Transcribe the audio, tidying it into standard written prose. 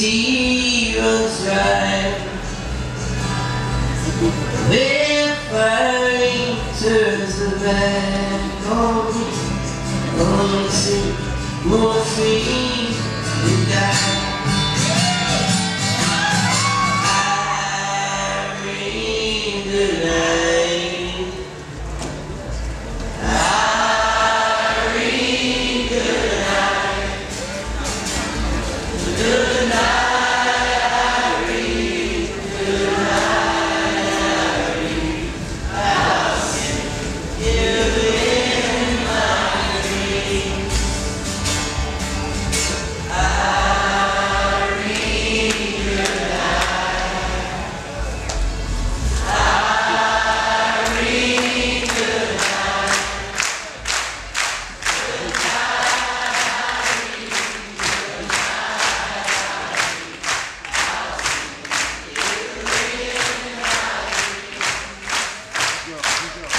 sea runs dry. Their fire turns the back on me. Only see more free than die. Irene, goodnight. Irene, goodnight. Goodnight, Irene. Goodnight, Irene. I'll see you in my dreams. Irene, goodnight. Irene, goodnight. Go.